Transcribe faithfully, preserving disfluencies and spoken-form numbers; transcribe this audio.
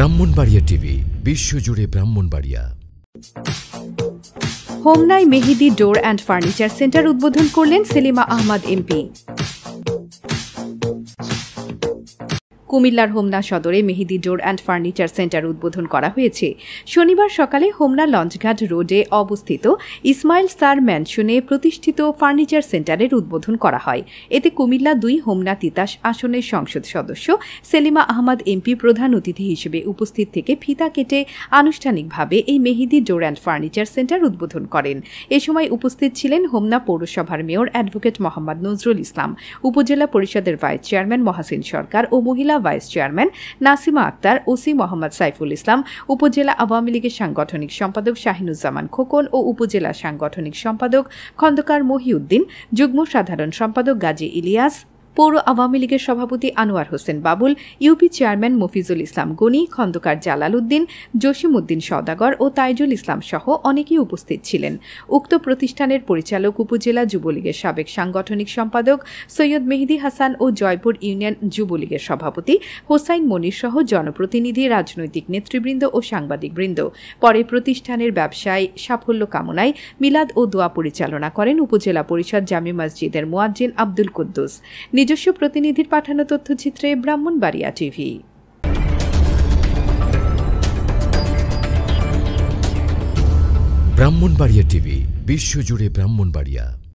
Brahmanbaria TV বিশ্বজুড়ে ব্রাহ্মণবাড়িয়া। হোমনায় Mehedi door and furniture centre উদ্বোধন করলেন সেলিমা আহমদ এমপি। কুমিল্লার হোমনা সদরে Mehedi door and furniture centre উদ্বোধন করা হয়েছে। শনিবার সকালে হোমনা লঞ্চঘাট রোডে অবস্থিত ইসমাইল স্যার ম্যানশনে প্রতিষ্ঠিত ফার্নিচার সেন্টারের উদ্বোধন করা হয়। এতে কুমিল্লা দুই হোমনা তিতাস আসনের সংসদ সদস্য সেলিমা আহমদ এমপি প্রধান অতিথি হিসেবে উপস্থিত থেকে ফিতা কেটে আনুষ্ঠানিকভাবে এই Mehedi door and furniture centre উদ্বোধন করেন। এ সময় উপস্থিত ছিলেন হোমনা পৌরসভার মেয়র অ্যাডভোকেট মোহাম্মদ নজরুল ইসলাম, উপজেলা পরিষদের ভাইস চেয়ারম্যান মহাসিন সরকার ও মহিলা vice chairman Nasima Akter, OC Mohammad Saiful Islam, উপজেলা আওয়ামী লীগের সাংগঠনিক সম্পাদক শাহিনুজ্জামান খোকন ও উপজেলা সাংগঠনিক সম্পাদক খন্দকার মহিউদ্দিন, যুগ্ম সাধারণ সম্পাদক গাজী ইলিয়াস, পৌর আওয়ামী লীগের সভাপতি আনোয়ার হোসেন বাবুল, ইউপি চেয়ারম্যান মফিজুল ইসলাম গনি, খন্দকার জালাল উদ্দিন, জসিম উদ্দিন সওদাগর ও তাইজুল ইসলাম সহ অনেকেই উপস্থিত ছিলেন। উক্ত প্রতিষ্ঠানের পরিচালক উপজেলা যুবলীগের সাবেক সাংগঠনিক সম্পাদক সৈয়দ মেহেদি হাসান ও জয়পুর ইউনিয়ন যুবলীগের সভাপতি হোসাইন মনির সহ জনপ্রতিনিধি, রাজনৈতিক নেতৃবৃন্দ ও সাংবাদিকবৃন্দ। পরে প্রতিষ্ঠানের ব্যবসায় সাফল্য কামনায় মিলাদ ও দোয়া পরিচালনা করেন উপজেলা পরিষদ জামে মসজিদের মুয়াজ্জিন আব্দুল কুদ্দুস। নিজস্ব প্রতিনিধির পাঠানো তথ্যচিত্রে ব্রাহ্মণবাড়িয়া টিভি। ব্রাহ্মণবাড়িয়া টিভি বিশ্বজুড়ে ব্রাহ্মণবাড়িয়া।